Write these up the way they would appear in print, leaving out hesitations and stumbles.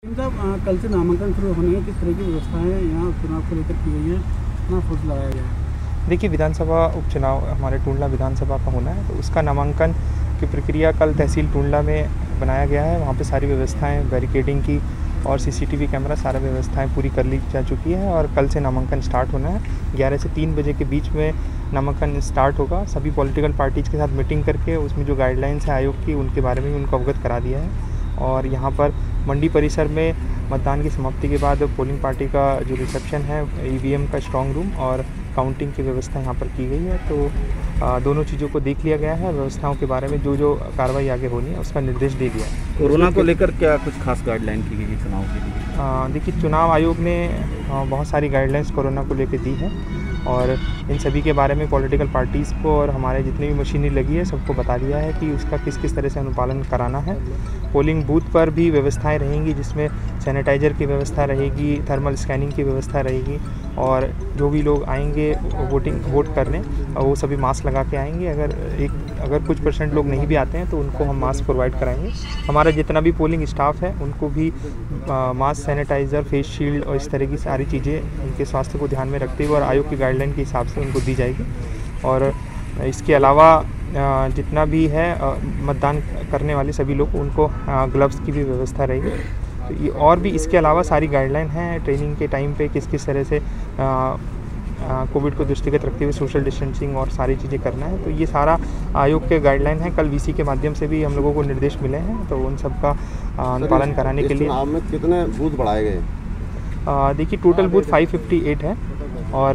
साहब कल से नामांकन शुरू होने हैं, किस तरह की व्यवस्थाएं यहाँ चुनाव को लेकर की गई है, कितना फोर्स लगाया गया है? देखिए, विधानसभा उपचुनाव हमारे टूंडला विधानसभा का होना है, तो उसका नामांकन की प्रक्रिया कल तहसील टूंडला में बनाया गया है। वहाँ पे सारी व्यवस्थाएं बैरिकेडिंग की और सीसीटीवी कैमरा सारा व्यवस्थाएं पूरी कर ली जा चुकी है और कल से नामांकन स्टार्ट होना है। 11 से 3 बजे के बीच में नामांकन स्टार्ट होगा। सभी पॉलिटिकल पार्टीज़ के साथ मीटिंग करके उसमें जो गाइडलाइंस है आयोग की, उनके बारे में उनको अवगत करा दिया है। और यहाँ पर मंडी परिसर में मतदान की समाप्ति के बाद पोलिंग पार्टी का जो रिसेप्शन है, ईवीएम का स्ट्रांग रूम और काउंटिंग की व्यवस्था यहाँ पर की गई है। तो दोनों चीज़ों को देख लिया गया है। व्यवस्थाओं के बारे में जो जो कार्रवाई आगे होनी है उसका निर्देश दे दिया है। कोरोना को लेकर क्या कुछ खास गाइडलाइन की गई चुनाव के लिए? देखिए, चुनाव आयोग ने बहुत सारी गाइडलाइंस कोरोना को लेकर दी है और इन सभी के बारे में पॉलिटिकल पार्टीज़ को और हमारे जितनी भी मशीनरी लगी है सबको बता दिया है कि उसका किस किस तरह से अनुपालन कराना है। पोलिंग बूथ पर भी व्यवस्थाएं रहेंगी, जिसमें सैनिटाइज़र की व्यवस्था रहेगी, थर्मल स्कैनिंग की व्यवस्था रहेगी और जो भी लोग आएंगे वोट करने वो सभी मास्क लगा के आएंगे। अगर कुछ % लोग नहीं भी आते हैं तो उनको हम मास्क प्रोवाइड कराएंगे। हमारा जितना भी पोलिंग स्टाफ है उनको भी मास्क, सैनिटाइज़र, फेस शील्ड और इस तरह की सारी चीज़ें उनके स्वास्थ्य को ध्यान में रखते हुए और आयोग की गाइडलाइन के हिसाब से उनको दी जाएगी। और इसके अलावा जितना भी है मतदान करने वाले सभी लोग उनको ग्लव्स की भी व्यवस्था रहेगी। तो ये और भी इसके अलावा सारी गाइडलाइन हैं। ट्रेनिंग के टाइम पे किस किस तरह से कोविड को दृष्टिगत रखते हुए सोशल डिस्टेंसिंग और सारी चीज़ें करना है। तो ये सारा आयोग के गाइडलाइन है। कल वीसी के माध्यम से भी हम लोगों को निर्देश मिले हैं, तो उन सब का पालन कराने के लिए। चुनाव में कितने बूथ बढ़ाए गए? देखिए, टोटल बूथ 558 है और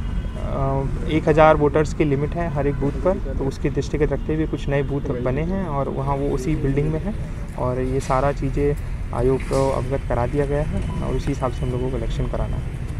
1000 वोटर्स की लिमिट है हर एक बूथ पर। तो उसके दृष्टिगत रखते हुए कुछ नए बूथ बने हैं और वहाँ वो उसी बिल्डिंग में है और ये सारा चीज़ें आयोग को अवगत करा दिया गया है और उसी हिसाब से हम लोगों को इलेक्शन कराना है।